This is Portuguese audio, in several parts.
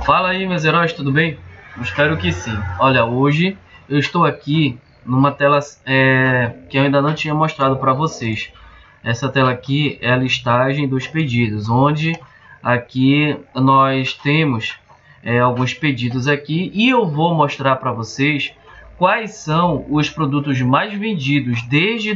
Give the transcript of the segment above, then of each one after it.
Fala aí, meus heróis, tudo bem? Espero que sim. Olha, hoje eu estou aqui numa tela que eu ainda não tinha mostrado para vocês. Essa tela aqui é a listagem dos pedidos, onde aqui nós temos alguns pedidos aqui e eu vou mostrar para vocês quais são os produtos mais vendidos desde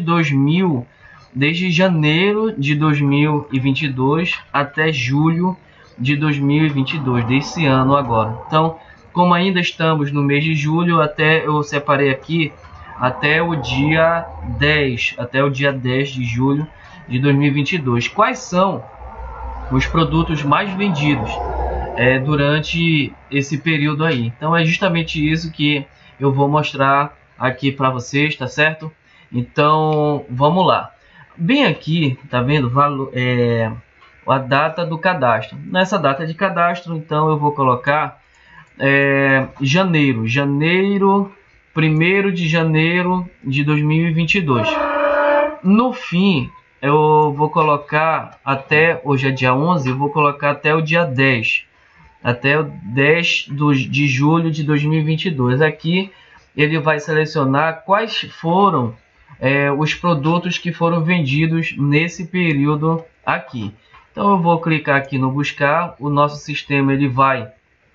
janeiro de 2022 até julho de 2022, desse ano agora. Então, como ainda estamos no mês de julho, eu separei aqui até o dia 10 de julho de 2022. Quais são os produtos mais vendidos durante esse período aí? Então é justamente isso que eu vou mostrar aqui para vocês, tá certo? Então vamos lá. Bem aqui, tá vendo? A data do cadastro. Nessa data de cadastro, então eu vou colocar janeiro, 1º de janeiro de 2022. No fim, eu vou colocar até, hoje é dia 11, eu vou colocar até o dia 10. Até o 10 de julho de 2022. Aqui ele vai selecionar quais foram os produtos que foram vendidos nesse período aqui. Então eu vou clicar aqui no buscar, o nosso sistema ele vai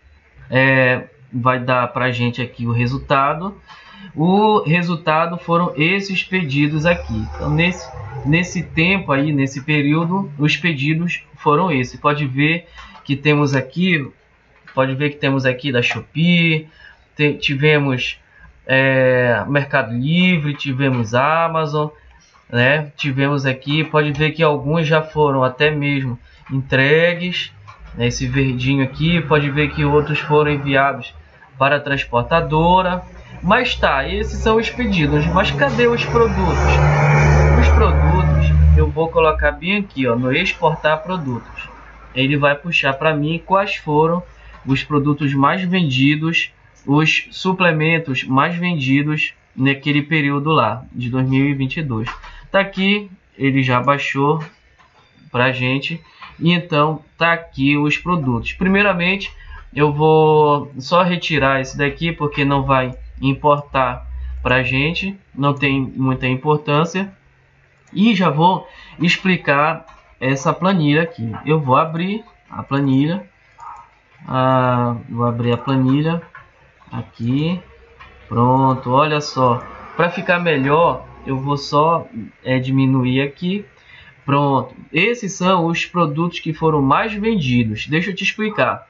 dar para a gente aqui o resultado. O resultado foram esses pedidos aqui. Então nesse tempo aí, nesse período, os pedidos foram esses. Pode ver que temos aqui da Shopee, tivemos Mercado Livre, tivemos Amazon, né? Tivemos aqui, pode ver que alguns já foram até mesmo entregues, né? Esse verdinho aqui, pode ver que outros foram enviados para a transportadora. Mas tá, esses são os pedidos. Mas cadê os produtos? Os produtos eu vou colocar bem aqui, ó, no exportar produtos. Ele vai puxar para mim quais foram os produtos mais vendidos, os suplementos mais vendidos naquele período lá de 2022. Tá aqui, ele já baixou pra gente, e então tá aqui os produtos. Primeiramente eu vou só retirar esse daqui porque não vai importar pra gente, não tem muita importância, e já vou explicar essa planilha aqui. Eu vou abrir a planilha, vou abrir a planilha aqui, pronto. Olha só, para ficar melhor eu vou só diminuir aqui. Pronto, esses são os produtos que foram mais vendidos. Deixa eu te explicar.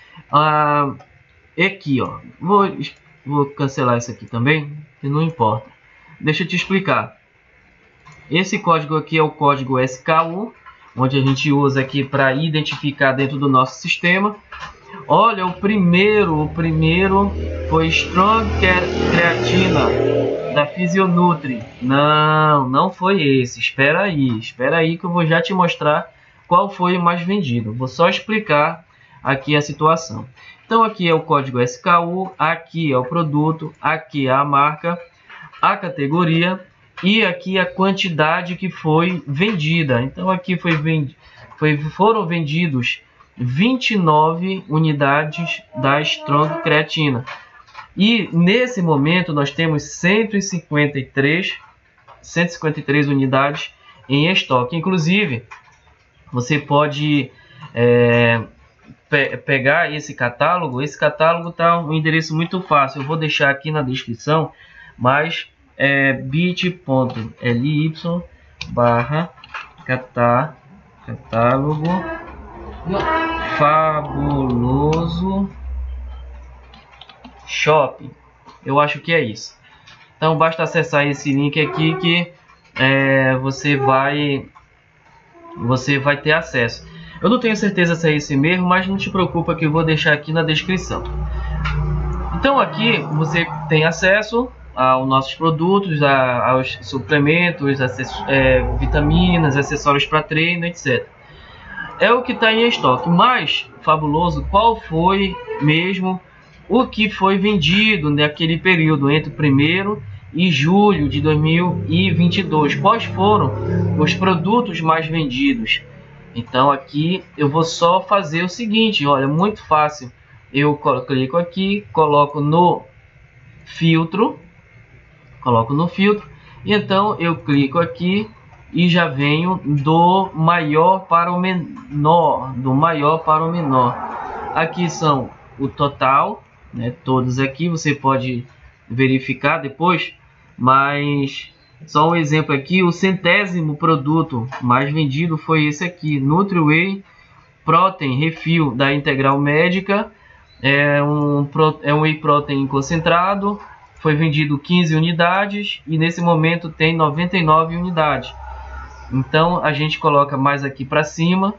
Aqui, ó, vou cancelar isso aqui também, que não importa. Deixa eu te explicar. Esse código aqui é o código SKU, onde a gente usa aqui para identificar dentro do nosso sistema. Olha, o primeiro foi Strong Creatina da Physionutri. Não foi esse. Espera aí que eu vou já te mostrar qual foi o mais vendido. Vou só explicar aqui a situação. Então aqui é o código SKU, aqui é o produto, aqui é a marca, a categoria e aqui a quantidade que foi vendida. Então aqui foram vendidos 29 unidades da Strong Creatina. E nesse momento nós temos 153 unidades em estoque. Inclusive, você pode pegar esse catálogo. Esse catálogo está um endereço muito fácil. Eu vou deixar aqui na descrição, mas é bit.ly/catálogo Fabuloso Shopping. Eu acho que é isso. Então basta acessar esse link aqui que você vai ter acesso. Eu não tenho certeza se é esse mesmo, mas não te preocupa que eu vou deixar aqui na descrição. Então aqui você tem acesso aos nossos produtos, aos suplementos, vitaminas, acessórios para treino, etc. É o que está em estoque. Mas, fabuloso, qual foi mesmo o que foi vendido naquele período entre 1º e julho de 2022? Quais foram os produtos mais vendidos? Então aqui eu vou só fazer o seguinte, olha, muito fácil. eu clico aqui, coloco no filtro, e então eu clico aqui e já venho do maior para o menor, Aqui são o total, né, todos aqui, você pode verificar depois, mas só um exemplo aqui, o 100º produto mais vendido foi esse aqui, NutriWhey Protein Refill da Integral Médica. É um Whey Protein concentrado, foi vendido 15 unidades e nesse momento tem 99 unidades. Então a gente coloca mais aqui para cima,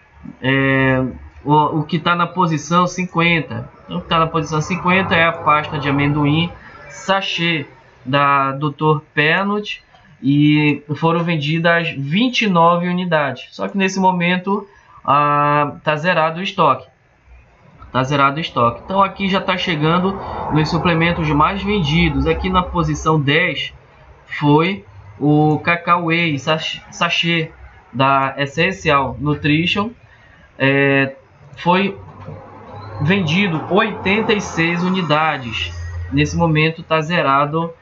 o que está na posição 50. Então, o que está na posição 50 é a pasta de amendoim sachê da Dr. Pernod e foram vendidas 29 unidades. Só que nesse momento está zerado o estoque. Então aqui já está chegando nos suplementos mais vendidos. Aqui na posição 10 foi o Cacau Whey sachê da Essential Nutrition. Foi vendido 86 unidades. Nesse momento está zerado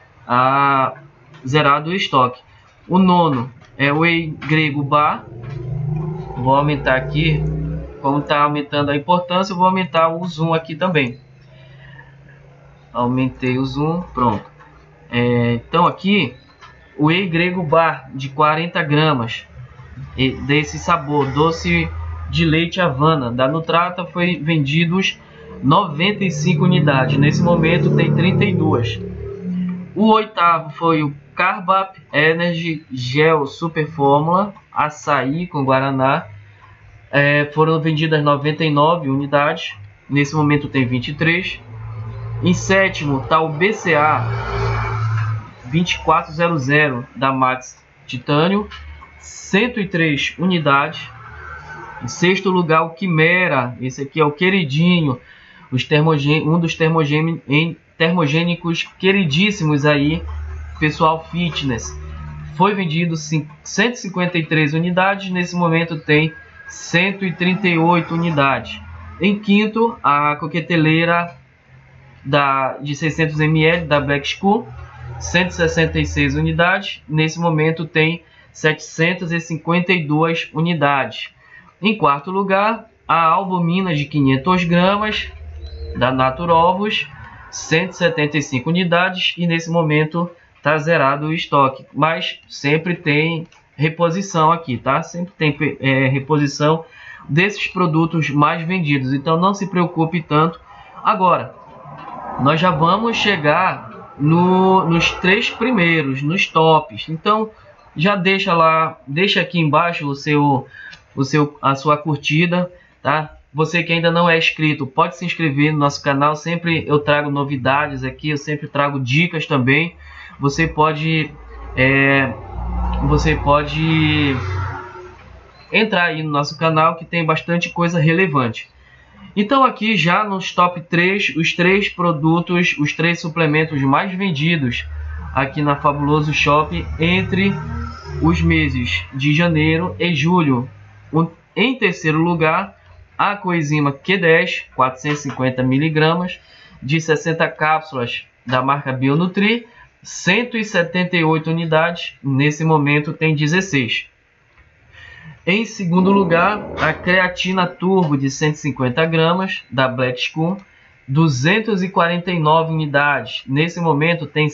o estoque. O nono é o Whey Grego Bar. Vou aumentar aqui. Como está aumentando a importância, eu vou aumentar o zoom aqui também. Aumentei o zoom, pronto. Então aqui, o Whey Grego Bar de 40 gramas, desse sabor doce de leite Havana, da Nutrata, foi vendidos 95 unidades. Nesse momento tem 32. O oitavo foi o Carbap Energy Gel Super Fórmula, açaí com guaraná. Foram vendidas 99 unidades. Nesse momento tem 23. Em sétimo está o BCA 2400 da Max Titânio, 103 unidades. Em sexto lugar, o Quimera. Esse aqui é o queridinho, um dos termogênicos queridíssimos aí, pessoal fitness. Foi vendido 153 unidades. Nesse momento tem 138 unidades. Em quinto, a coqueteleira de 600 ml da Black School, 166 unidades. Nesse momento tem 752 unidades. Em quarto lugar, a albumina de 500 gramas da Naturovos, 175 unidades. E nesse momento está zerado o estoque, mas sempre tem reposição aqui, tá? Sempre tem reposição desses produtos mais vendidos, então não se preocupe tanto. Agora, nós já vamos chegar nos 3 primeiros, nos tops. Então, já deixa aqui embaixo a sua curtida, tá? Você que ainda não é inscrito, pode se inscrever no nosso canal. Sempre eu trago novidades aqui, eu sempre trago dicas também. Você pode entrar aí no nosso canal, que tem bastante coisa relevante. Então aqui já nos top 3, os 3 produtos, os 3 suplementos mais vendidos aqui na Fabuloso Shop entre os meses de janeiro e julho. Em terceiro lugar, a coenzima Q10, 450 mg, de 60 cápsulas da marca Bionutri, 178 unidades. Nesse momento tem 16. Em segundo lugar, a creatina turbo de 150 gramas da Black School, 249 unidades. Nesse momento tem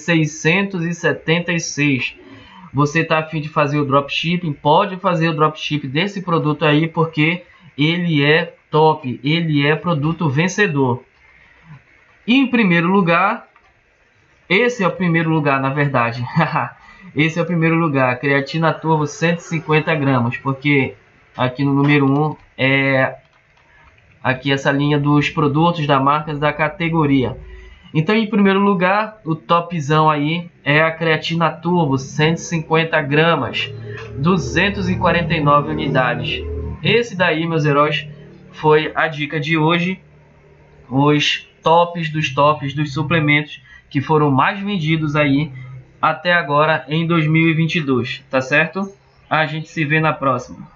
676. Você está a fim de fazer o dropshipping? Pode fazer o dropshipping desse produto aí, porque ele é top, ele é produto vencedor. E em primeiro lugar, esse é o primeiro lugar, na verdade. Esse é o primeiro lugar, creatina turbo 150 gramas, porque aqui no número 1 é aqui essa linha dos produtos da marca da categoria. Então, em primeiro lugar, o topzão aí é a creatina turbo 150 gramas, 249 unidades. Esse daí, meus heróis, foi a dica de hoje. Os tops dos suplementos que foram mais vendidos aí até agora em 2022, tá certo? A gente se vê na próxima.